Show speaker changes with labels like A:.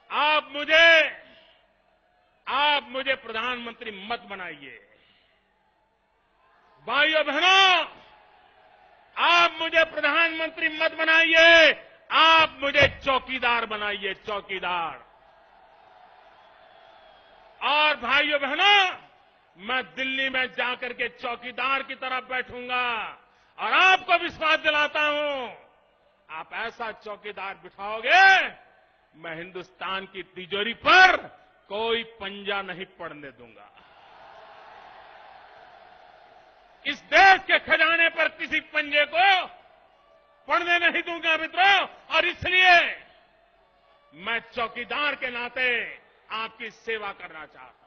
A: आप मुझे प्रधानमंत्री मत बनाइए। भाइयों बहनों, आप मुझे प्रधानमंत्री मत बनाइए, आप मुझे चौकीदार बनाइए, चौकीदार। और भाइयों बहनों, मैं दिल्ली में जाकर के चौकीदार की तरफ बैठूंगा और आपको विश्वास दिलाता हूं, आप ऐसा चौकीदार बिठाओगे, मैं हिंदुस्तान की तिजोरी पर कोई पंजा नहीं पड़ने दूंगा। इस देश के खजाने पर किसी पंजे को पड़ने नहीं दूंगा मित्रों। और इसलिए मैं चौकीदार के नाते आपकी सेवा करना चाहता हूं।